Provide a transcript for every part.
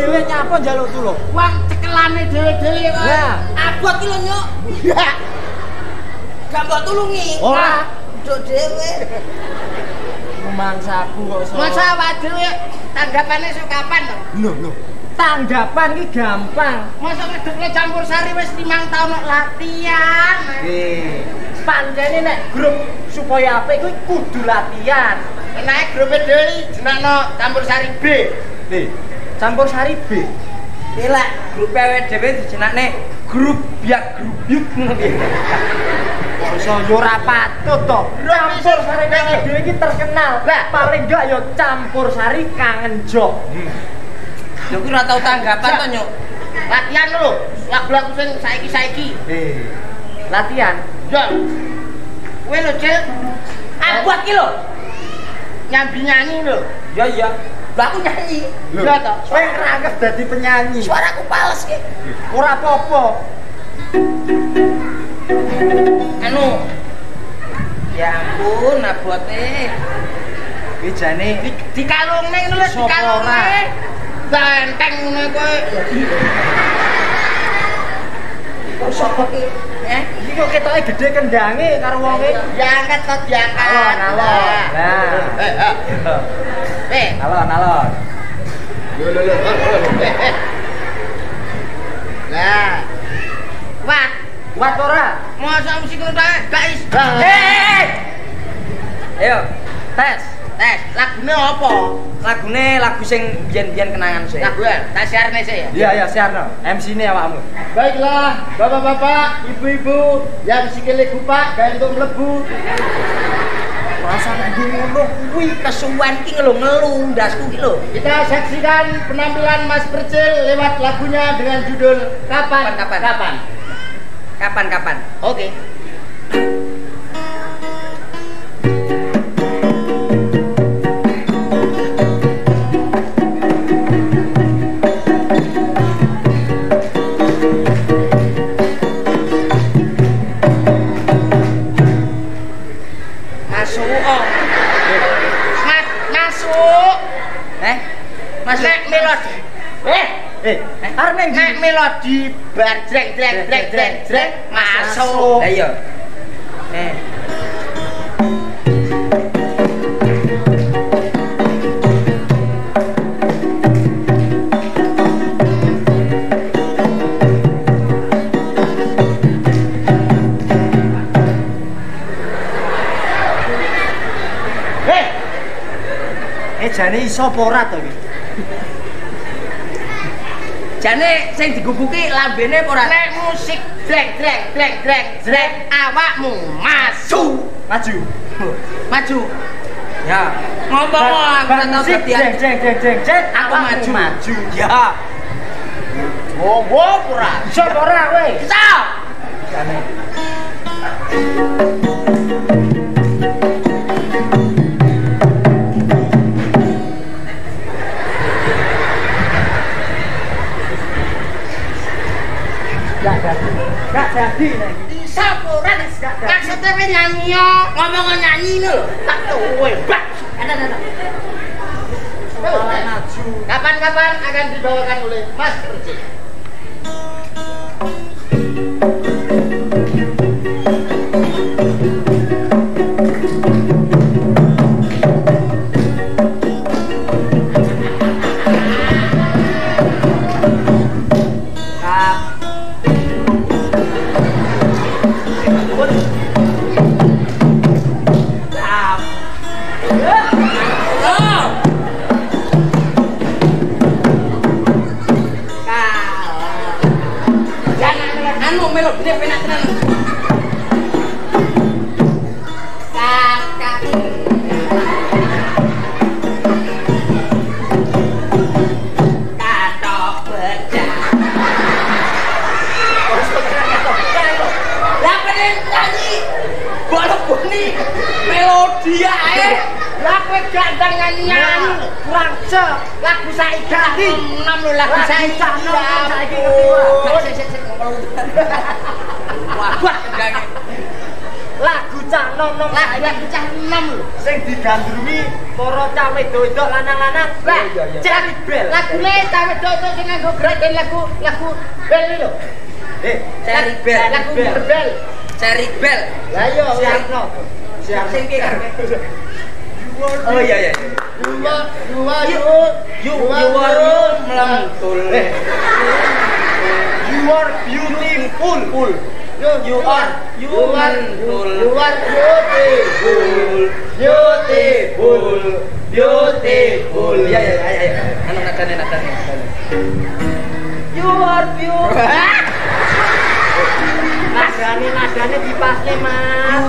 dhewe nyapa njaluk tulung? Wong cekelane dhewe-dhewe wae. Lah, abot ki lho, Nyuk. Gak mbok tulungi. Ora. Nduk dhewe. Mangsaku kok iso. Masa awak dhewe tanggapane sok kapan to? Lho. Tanggapan ki gampang. Masa ngedukne campur sari wis 5 taun latihan. Pancene nek grup supaya apik kuwi kudu latihan. Enake grupe dhewe jenengno campur sari B. Campur sari B. Lek grup awake dhewe dijenenge grup biak grubyuk ngono ki. Iso yo ora patut to. Campur sari dhewe iki terkenal. Lah paling enggak yo campur sari kangen job. Lho ki ora tau tanggapan to, Nyuk. Latihan lho, lagu-lagu sing saiki-saiki. Latihan. Yo. Kowe lho, Cil. Abot ki lho. Nyambi nyanyi lho. Iya. Lah aku nyanyi. Lho to. Kowe rangkep dadi penyanyi. Suaraku pales ki. Ora apa-apa. Anu. Ya ampun, abote. Iki jane Dikalungne ngono lho, Sopo dikalungne. ora? Benteng ngono kowe. Kok sapa ki? iki kok ketoke gedhe kendange karo wonge. Diangkat kok diangkat. Alon. Nah. Alon. Lho. Lah. Wat ora? masa mesti ngono ta, guys. Ayo, tes. Lagune apa? Lagune lagu sing biyen-biyen kenangan sih. Lagu ya, tak siarne sih ya. Iya, siarno. MC-ne awakmu. Baiklah, bapak-bapak, ibu-ibu yang sikile gupak gawe entuk mlebu. Rasane ngono kuwi kesuwen ki ngelu ndasku ki lho. Kita saksikan penampilan Mas Percil lewat lagunya dengan judul Kapan. Oke. Mas nek melodi. Arep ning Nek melodi bar jreng masuk. Lah iya. Jane iso apa ora to iki? Jane sing digubuki lambene apa ora? Nek musik jreng awakmu maju. Ya, Ngomong aku ora tau jeng aku maju. Ya. Ngombo ora? Iso apa ora kowe? Iso. Jane. Gak jadi nek iki. Iso apa ora? Maksudnya kowe nyanyi yo, ngomong nyanyi lho. Tak kowe bak. Maju. Kapan-kapan akan dibawakan oleh Mas Percil. Melodi penak tenan. Kakak. Katok becak. Lah pengen nyanyi. Mbok boni melodi ae. Lah kowe gak ndang nyanyian. Kurang cek Lagu saiki. Enom lho lagu saiki. Saiki ngerti ora? Sik ngomong. Wah, enggak. lagu cah nom-nom lagu cah nom lho. sing digandrungi para cah wedok lanang-lanang. Lah, cari bel. Lagune cah wedok sing nganggo graden lagu bel lho. Cari bel. Lagu bel. Cari bel. Lah yo siapno. Siap Sing piye kan? Oh iya. You melentul. You are beautiful. You are beautiful. Ya. Anu nadane. You are beautiful. Nadane dipasne, Mas.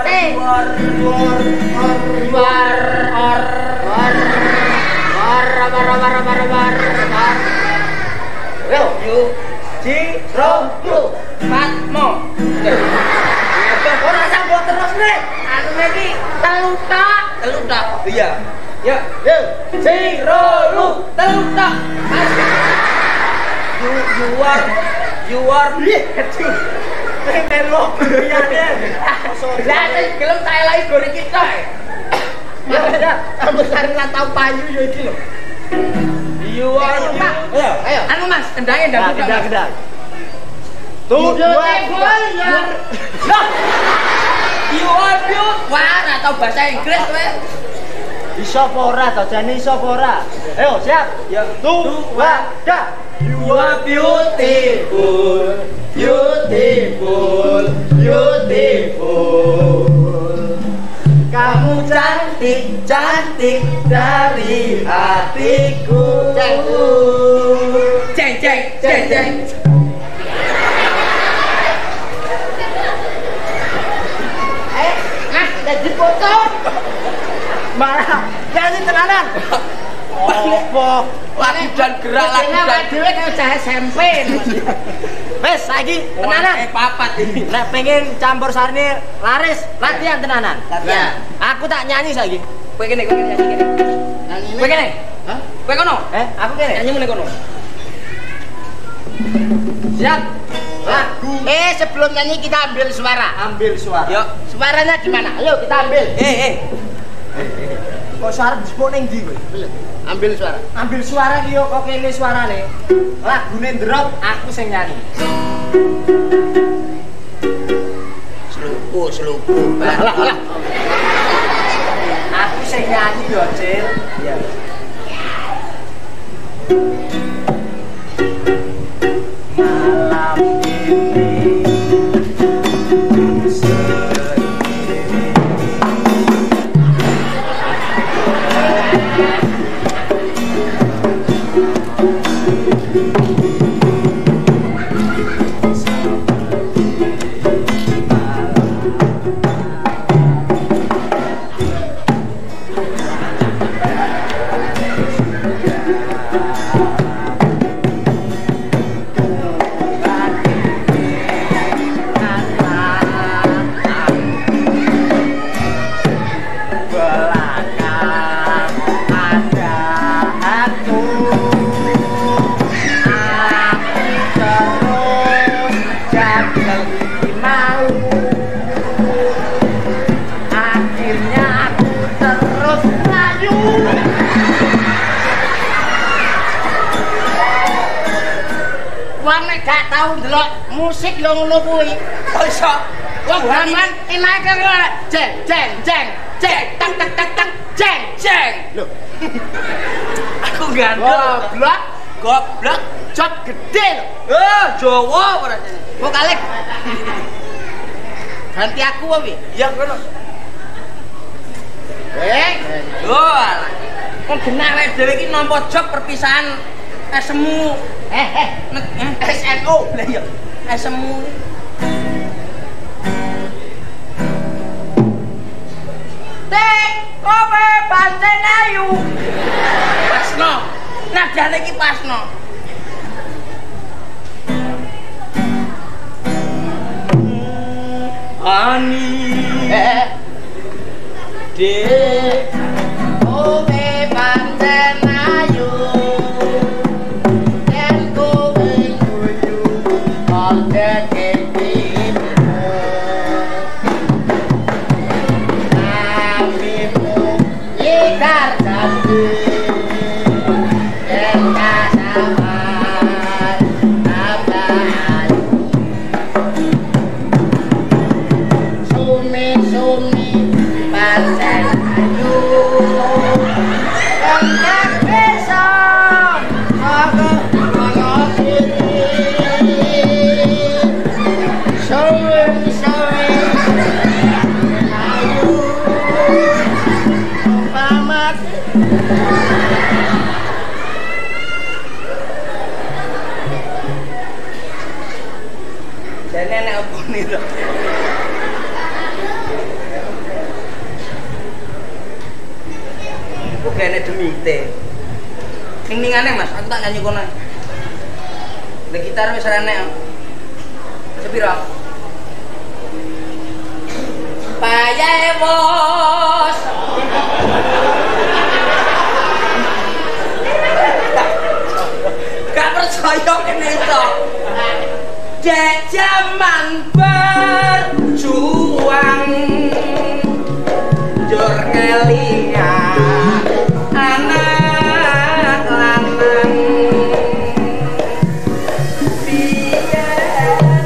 Patmo. Ora sambut terus nih. Anu iki telu tak. Iya. Ya. Telu tak. You are Melo liyane. Lah sing gelem tak elaki gone kita. Ya, ambek sari lan tau payu yo iki lho. You are ayo. Anu Mas, kendang. Tuh, You are beautiful. Wah, ora tau bahasa Inggris kowe. iso apa ora to jane iso apa ora? Ayo, siap. Ya, Tuh, wah, dah. You are beautiful. Kamu cantik dari hatiku. Ceng. Jadi foto. Malah nyanyi tenanan. Apa? Lagu dan gerak dhewe kaya cah SMP. Wes saiki tenanan. Papat iki. Nek pengen campur sarine laris, latihan tenanan. Latihan. Aku tak nyanyi saiki. Kowe kene nyanyi kene. Kowe kene. Hah? Kowe kono? Aku kene. Nyanyi mene kono. Siap. Lagu. Sebelum nyanyi kita ambil suara. Ambil suara. Yuk, suaranya di mana? Ayo kita ambil. Kok suara disebut ning ndi kowe? Ambil suara. Ambil suara ki yo kok kene suarane. Lagune drop, aku sing nyanyi. Seluku. Lah. Aku sing nyanyi yo, Cil. Iya. Malam ini gak tau ndelok musik yo ngono kuwi. Kok iso? Wong gaman enake kok jeng jeng. Lho. Aku gandel. Goblok cot gede lho. Jawa ora jane. Vokale. Ganti aku wae. Ya ngono. Alah. Kok genah rek dhewe iki nampa job perpisahan semu. SNO. Lah iya. Semu. Kowe pancen ayu. Pasno. Nadane iki pasno. Ani. Dek. Kowe pancen ayu. Yen kowe guyu, kok dek Ning-ningane Mas, aku tak nyanyi kono. Lah gitar wis renek. Sepira? Payae bos. Gak percaya kene iso. Dek jaman berjuang jur kelingan anak lanang biyen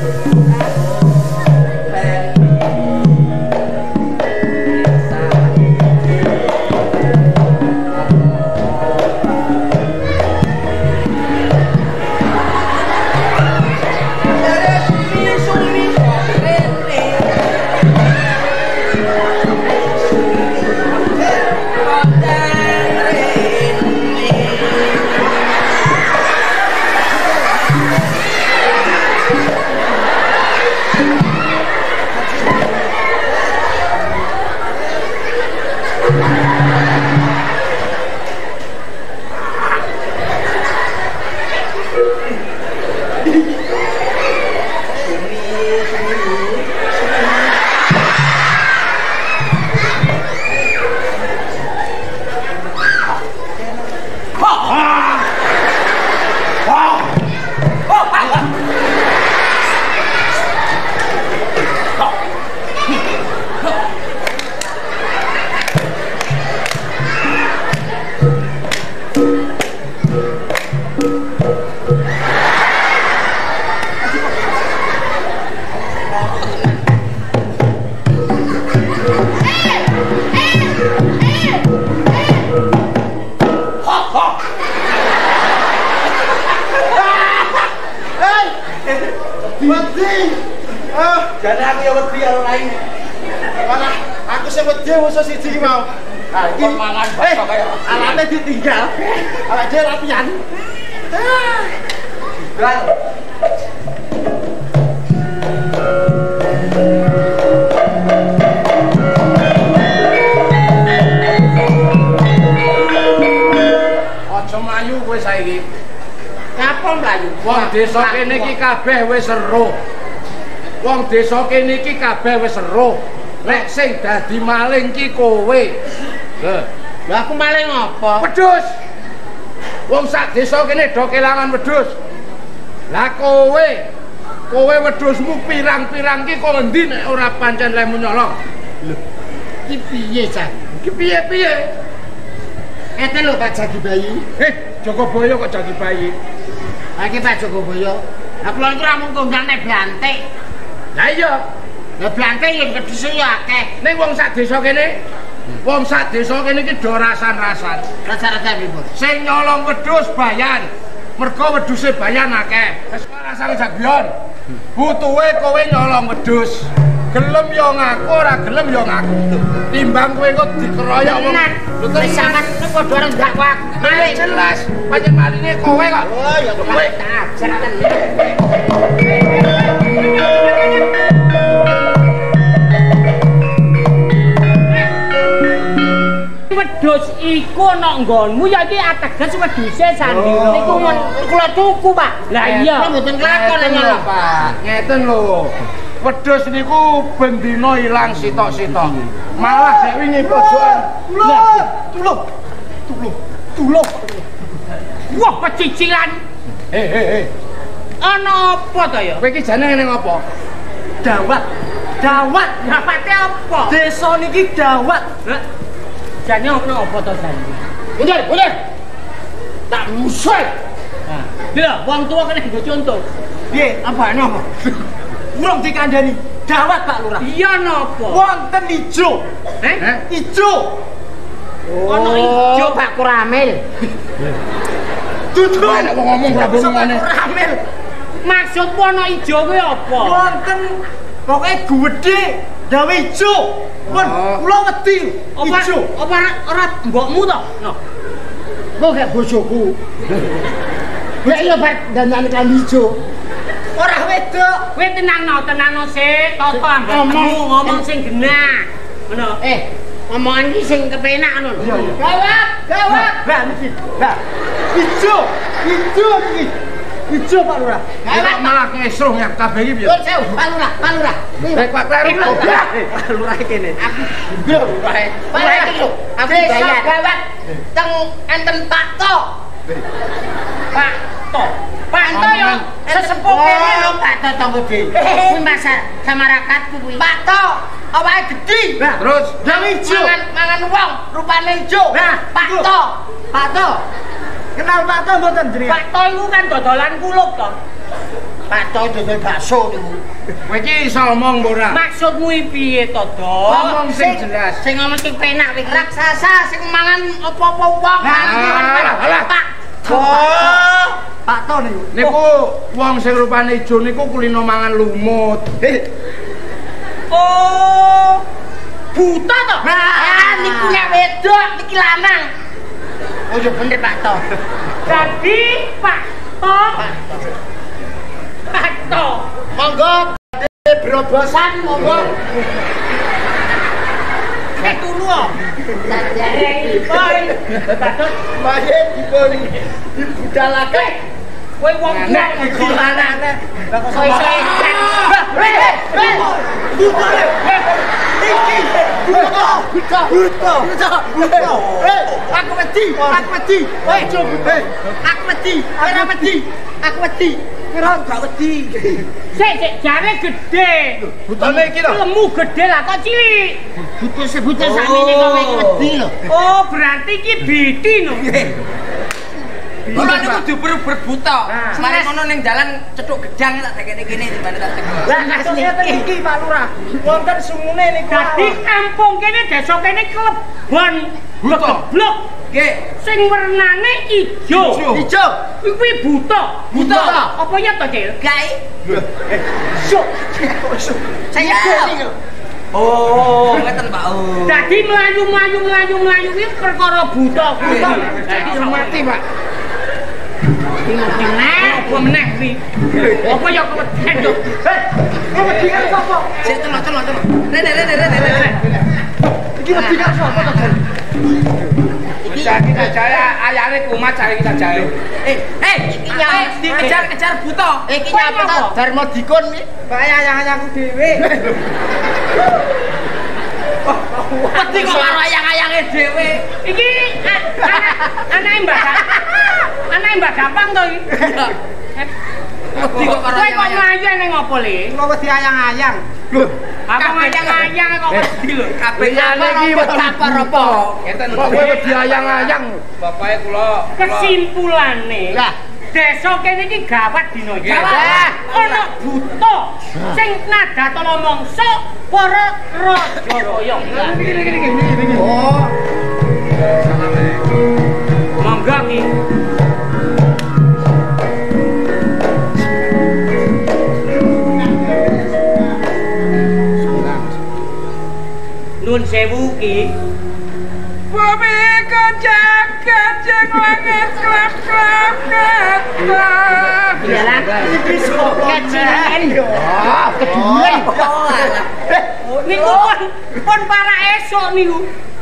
jane aku ya wedi karo lain. Malah aku sing wedi musuh siji iki mau. Ha iki mangan bakso kaya alate ditinggal. Awake dhewe latihan. Bral. Aja mlayu kowe saiki. Ngapa mlayu? Wong desa kene iki kabeh wis seru. Wong desa kene iki kabeh wis seru. Nek sing dadi maling ki kowe. Lah aku maling apa? Wedhus. Wong sak desa kene do kelangan wedhus. Lah kowe wedhusmu pirang-pirang ki kok endi nek ora pancen lemu nyolong? Lho. Ki piye, Cak? Ki piye-piye? Ete lho Pak Jagi Bayi. Jogoboyo kok Jagi Bayi. Ha iki Pak Jogoboyo. Lah kula iki ra mung tunggang nek blantik. Lah iya. Lah blantik yen wedhus ya akeh. Ning wong sak desa kene, wong sak desa kene iki do rasan-rasan. Rasa-rasa pripun? Sing nyolong wedhus bayan. Mergo wedhuse bayan akeh. Wis rasane jagyon. Butuhe kowe nyolong wedhus. Gelem yo ngaku, ora gelem yo ngaku. Timbang kowe kok dikeroyok wong. Lho terus sampean padha ora dakwa. Maling jelas, pancen malinge kowe kok. Oh ya kowe tak wedhus iku ana nggonmu ya iki ateges wedhuse sandi niku kula tuku Pak. Lah iya kula mboten kelakon ngono Pak. Ngeten lho. Wedhus niku bendina ilang sitok-sitok. Malah dek wingi pojokan. Tulung. Wah pecicilan. Ana apa to ya? Kowe iki jane ngene ngopo? Dawat. Dapate apa? Desa niki dawat. Jane ono apa to jane? Mundur. Tak musik. Nah, lho, wong tuwa kena nggo contoh. Piye? Apa napa? Urung dikandani. Gawat Pak Lurah. Iya napa? Wonten ijo. Ijo. Ono ijo Pak Kuramil. Dudu nek ngomong rabung ngene. Kuramil. Maksudmu ono ijo kuwi apa? Wonten pokoke gedhe gawe ijo. Pun kula wedi ijo. Apa ora mbokmu to? No. Kok gak bojoku. Nek yo bar dandane kan ijo. Ora wedok. Kowe tenangno sik, toto ambekmu ngomong sing genah. Ngono. Ngomongan iki sing kepenak ngono. Gawat. Lah niki. Lah. Ijo iki. Ijo Pak Lurah. Kok malah ngesruh ya kabeh iki piye? Sewu, Pak Lurah. Pak Kleru. Pak Lurah kene. Aku Pak lho. Aku bayar. Gawat. Teng enten Pak To. Pak To yo sesepuh kene lho Pak To tonggo dhewe. Kuwi masa samarakatku kuwi. Pak To, awake gedhi. Terus gawe ijo. Mangan wong rupane ijo. Pak To. Kenal Pak To mboten jenengan? Pak To iku kan dodolan kulup to. Pak To dodol bakso niku. kowe iki iso omong ora? Maksudmu piye to, Do? Ngomong sing jelas. Sing ngomong sing penak wis raksasa sing mangan apa-apa wong. Alah. Pak To niku. Niku wong sing rupane ijo niku kulino mangan lumut. Oh. Buta to? Niku nek wedok niki lanang. Oh iya bener Pak To. Jadi Pak To. Monggo berobosan monggo. Ketulu. Mahe diboni dibudalake. Kowe wong Nek iki lanane. Kowe Aku wedi. Aku wedi. Kira gak wedi. Sik jare gedhe. Butane iki lho. Lemu gedhe lah kok cilik. Butir sakmene kok wedi lho. Oh, berarti iki biti no. Kula niku diuber-uber buta. Mari ngono ning dalan cethuk gedang tak dekene kene dibanding tak tegel. Lah asline iki Pak Lurah. Wonten sumune niku. Dadi kampung kene desa kene klebon blok. Nggih. Sing wernane ijo. Ijo. Kuwi buta. Apa ya to, Cil? Gai. Syuk. Saya Oh, ngeten Pak. Dadi mlayu kuwi perkara buta kuwi. Dadi mati, Pak. Apa meneh kuwi? Apa ya keweden to? Kok wedi karo sapa? Sik celok. Rene. Iki wedi karo sapa to? Iki jaya ayane kumat cari kita jae. Iki dikejar-kejar buta. Iki nyapa to? Darma dikon iki. Pak ayang-ayangku dhewe. Wedi kok karo ayang-ayange dhewe. Iki anake Mbak Gampang to iki. Wedi kok karo Kowe kok ayang-ayang. mlayu ning opo le? Kula wedi ayang-ayang. Apa ayang-ayang kok wedi lho. Kabeh Liyane iki wedi apa apa? Ngeten kok kowe wedi ayang-ayang. Bapake kula. Kesimpulane. Lah, desa kene iki gawat dina iki. Gawat. Ana buta sing nadatala mangsa para raja kaya. oh. Mangga iki. Nun sewu ki. Bumi kejak-kejak langit klap-klap Yalah, Iki sapa kecilan yo. Ah, keduren. Niku pun para esok niku.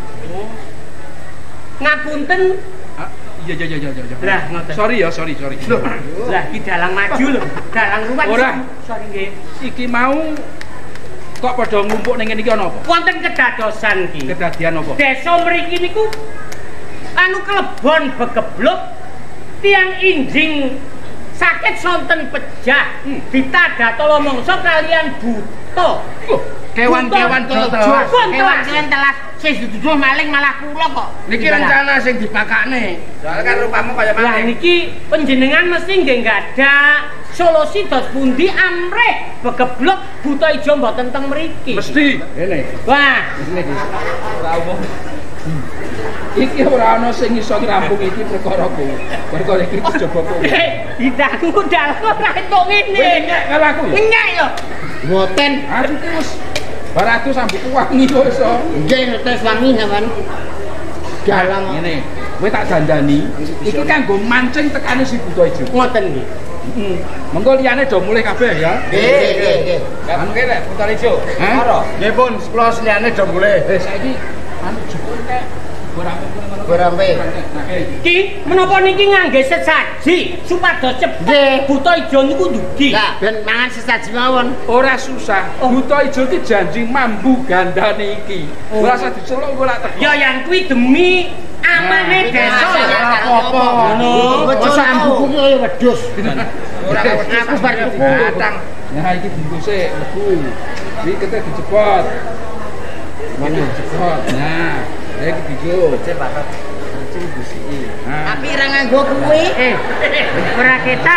Ngapunten. Iya. Lah, ngoten. Sorry. Lah iki dalang maju lho. Dalang ruwet. Ora. Sorry nggih. Iki mau kok padha ngumpuk ning kene iki ana apa? Wonten kedadosan ki. Kedadian apa? Desa mriki niku anu klebon begeblok tiang injing sakit sonten pejah ditadatala mangsa kalian buta. kewan-kewan telas. Kewan-kewan telas sing dituduh maling malah kula kok. Niki rencana sing dipakakne. Soale kan rupamu kaya maling. Lah niki panjenengan mesti nggih gadah solusi dos pundi amrih begeblok buta ijo mboten teng mriki. Mesti. Ngene. Wah, ngene iki. Ora umum. Iki ora ana sing iso ngrampung iki perkara kuwi. Perkara iki kejaba kuwi. Didangku dalem ora entuk ngene. Nyek karo aku ya. Nyek lho. Mboten. Aku wis baratu sambut wangi kok iso. Nggih tes wangi sampean. Dalang ngene. Kowe tak dandani. Iki kanggo mancing tekane si Buta Ijo. Ngoten nggih. Mengko liyane do mulih kabeh ya. Nggih. Anu kene Buta Ijo. Ora. Nggih pun 10 liyane do mulih. Saiki anu jebul kek Berampe. Ki menapa niki ngangge sesaji supados cepet Buta Ijo niku ndugi. Lah ben mangan sesaji mawon. Ora susah. Buta Ijo ki janji mambu gandane iki. Ora usah diceluk engko lak teko. Ya yang kuwi demi amane desa. Apa-apa. Ngono. Sambuku ki kaya wedhus. Ora aku bar tuku. Nah iki bungkuse lebu. Iki kete dicepot. Mana cepot. Nah. Iki dijo. Cek bakat. Cek busiki. Tapi ora nganggo kuwi. Ora ketak.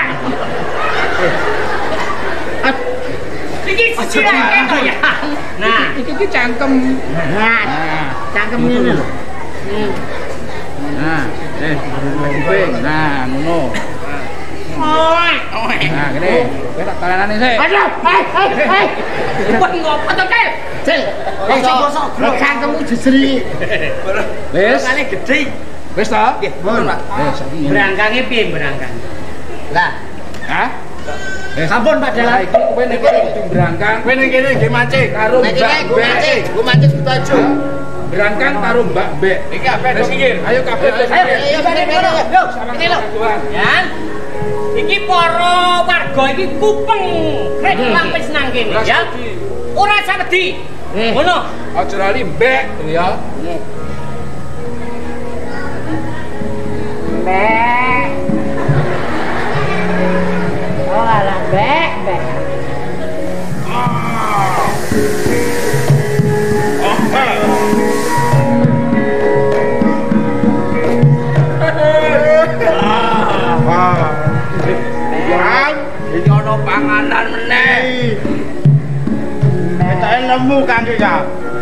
Iki sirake to ya. Nah, iki cangkem. Nah, cangkem ngene lho. Nah, kuping. Nah, ngono. Nah, gini. Kowe tak talanane sik. Aduh, hei. Kok ngopo to, Kel? Cil. Sing gosok cangkemmu jejeri. Wis. Kali gedhe. Wis ta? Nggih, pun, Pak. Wis iki. Berangkange piye berangkang? Lah, hah? Sampun Pak Dalang. Iki kowe ning kene kudu berangkang. Kowe ning kene nggih mancing karo Mbak Bek. Gue mancing Buta Ijo. Berangkang karo Mbak Bek. Iki kabeh do minggir. Ayo kabeh do minggir. Ayo bareng-bareng. Yo, ini lho. Yan. Iki para warga iki kupeng krek lampis nang kene ya. Ora usah wedi. Ngono. Aja lali Mbek ya. Nggih. Mbek. Oh, alah Mbek. Iki ana panganan meneh. Ketoke lemu kangge ya.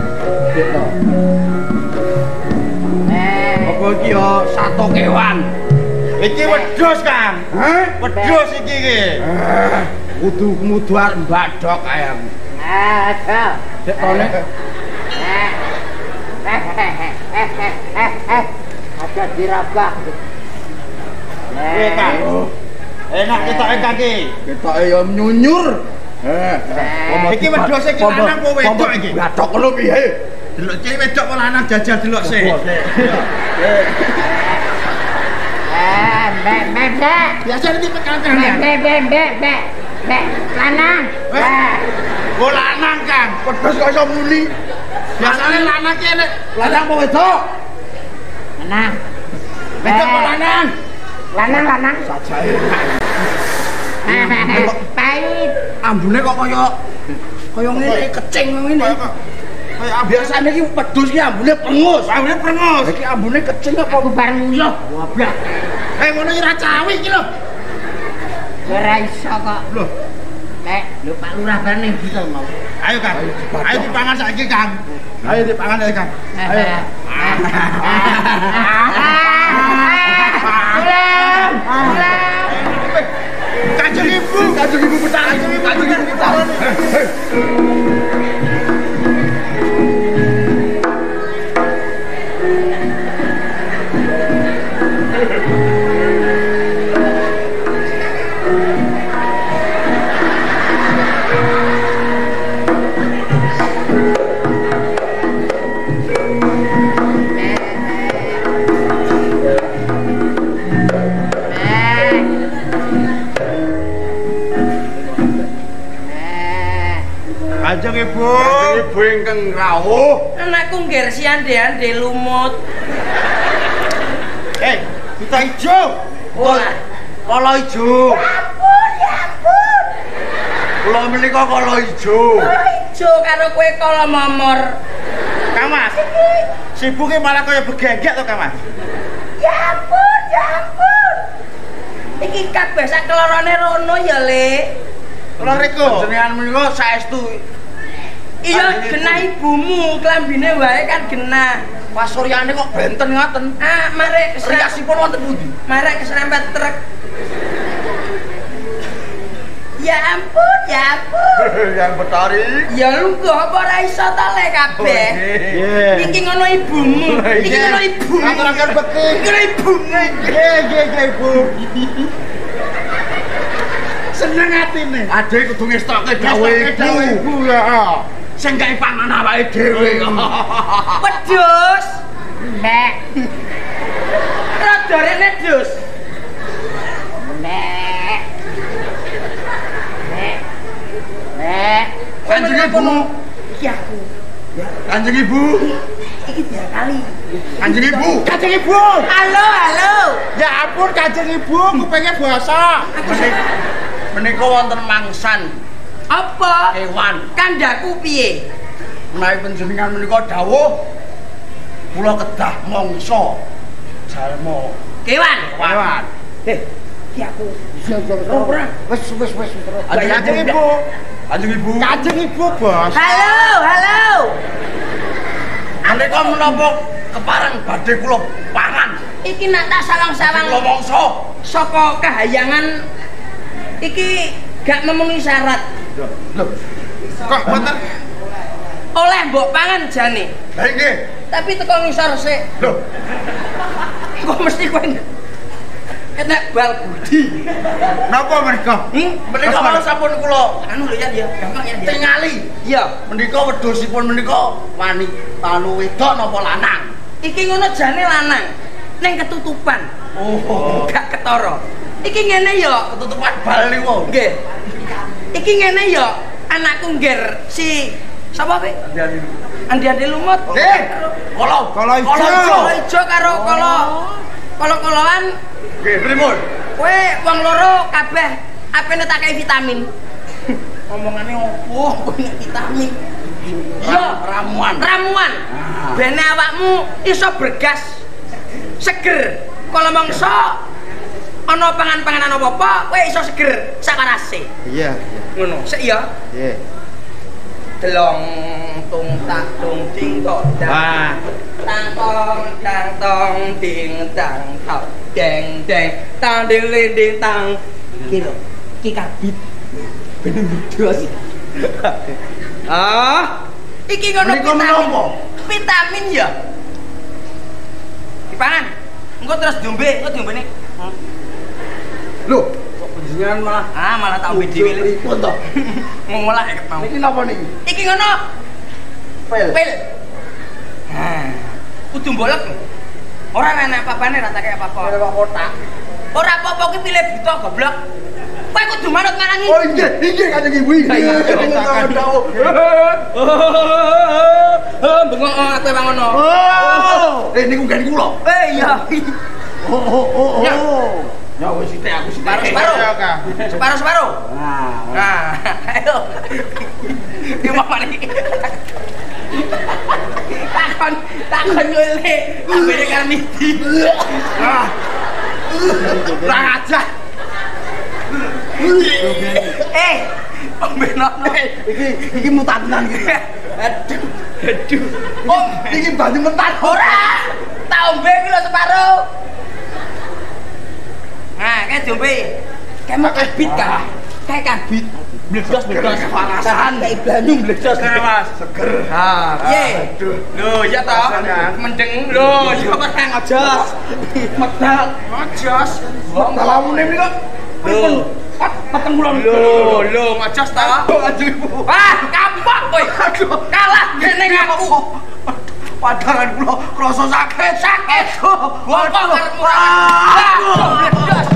Apa iki yo sato kewan. Iki wedhus, Kang. Hah? Wedhus iki iki. Kudu muduar mbadhok ayam. Ada. Dek tone. Ada dirabah. Kang. Enak ketoke kaki. Ketoke yo nyunyur. Iki wedhus iki lanang apa wedok iki? Mbadhok ngono piye? Delok iki wedok apa lanang jajal delok sik. Mbek. Biasa iki pekancang. Mbek. Lanang. Oh lanang, Kang. Wedhus kok iso muni. Biasane lanang ki enek Lanang apa wedok? Lanang. wedok apa lanang? Lanang. Sajae. Pahit. Ambune kok kaya ngene kecing ngene. Kaya Biasane iki wedhus ki ambune prengus. ambune prengus. Iki ambune kecing apa Aku bareng nguyuh. wablak. Ngono iki ra cawi iki lho. Ora iso kok. Lho, Nek, lho Pak Lurah bareng ning bisa mau. ayo Kang. Ayo dipangan saiki, Kang. Ayo dipangan saiki, Kang. Ayo. Kanjeng Ibu petani. Kanjeng Ibu petani. Kanjeng Ibu. Kanjeng Ibu ingkang rawuh. Anakku ngger siande-ande lumut. Buta Ijo. Kala ijo. Ya ampun. Kula menika kala ijo. ijo karo kowe kala momor. Kang Mas. Sibuke malah kaya begegek to Kang Mas. Ya ampun, ya ampun. Iki kabeh sak kelorone rono ya, Le. Kula reko. Jenengan menika saestu. Iya, genah ibumu, klambine wae kan genah. Pasuryane kok benten ngoten. Ah, marek Riasipun wonten pundi? marek keserempet truk. Ya ampun, ya ampun. Yang betari. Ya lu kok apa ora iso ta Le kabeh. Iki ngono ibumu. Iki ngono ibumu. Aturaken bekti. Iki ngono ibumu. Nggih, Bu. Seneng atine. Ade kudu ngestokke gawe Ibu ya. sing gawe pangan awake dhewe. Wedhus. Nek. Rada rene, Dus. Nek. Nek. Nek. Kanjeng Ibu. Iki aku. Kanjeng Ibu. Iki biar kali. Kanjeng Ibu. Kanjeng Ibu. Halo, halo. Ya ampun Kanjeng Ibu, kupingnya basah. Menika wonten mangsan Apa? kewan. Kandaku piye? Menawi panjenengan menika dawuh kula kedah mangsa jalma Kewan. kewan. Iki aku. Wis. Kanjeng Ibu. Kanjeng Ibu. Kanjeng Ibu, Bos. Halo, halo. Menika menapa kepareng badhe kula pangan. Iki nak tak sawang-sawang Kula mangsa. saka kahayangan iki gak memenuhi syarat. Lho, Kok boten Oleh mbok pangan jane. lha nggih. Tapi teko ngisor sik. Lho, Kok mesti kowe enek bal budi. napa menika? menika malah sampun kula Anu lho ya dia, gampang ya dia. tingali. Iya, Menika wedhusipun menika wani anu wedok napa lanang? iki ngono jane lanang. Ning ketutupan. Oh, Gak ketara. Iki ngene ya, ketutupan bal niku. nggih. Iki ngene ya, anakku ngger si sapa pe? Andi lumut. Kolo Kolo ijo. Kolo ijo karo kolo-koloan. Nggih, primun. Kowe wong loro kabeh apene tak kei vitamin. Omongane opo kowe nek vitamin? Iya, Ramuan. ramuan. Bene awakmu iso bergas, seger. Kalau mangsa ana pangan-panganan apa-apa, kowe iso seger sawarase. Iya. Ngono, sik ya. Nggih. Delong tung tak tung ting tok Wah. tang tong ting tang tok deng deng tang ding ding ding tang. Iki lho, iki kabit. Bener bos. Iki ngono Menika vitamin. menapa? Vitamin ya. Dipangan. Engko terus diombe, engko diombene. Lho, kok panjenengan malah Malah tak ombe dhewe. pripun to? Ngolah ya mau. Niki napa niki? Iki ngono. Pel. Pil. Kudu mbolek. Ora enak apa-apane ra tak kaya apa-apa. Pel kotak. Ora apa-apa ki pilih buta goblok. Kowe kudu manut marangi. Oh inggih Kanjeng Ibu. Bengok kowe wang ngono. Niku gani kula. Iya. Ya. Ya wis sithik aku sithik. Separuh. Ya, Kang. Separuh. Nah, ayo. Iki mama iki. Takon nyule. Ambene karmiti. Kurang ajar. Ombenono. Iki mutan-mutan iki. Aduh. Oh, iki banyu mentan. Ora. Tak ombe iki lho separuh. Nah, kayak diombe. Kayak mau kabit kan? Kayak kabit. Bledos. Kepanasan. Kayak banyu bledos. Mas, seger. Ye. Lho, ya toh. Mendeng lho, ya kok kang ojos. Medal. Ojos. Wong lamune niku pripun? Peteng kula. Lho, ngojos toh. Wah, kapok kowe. Kalah kene aku. Padangan kula krasa sakit. Wong kok arep murah.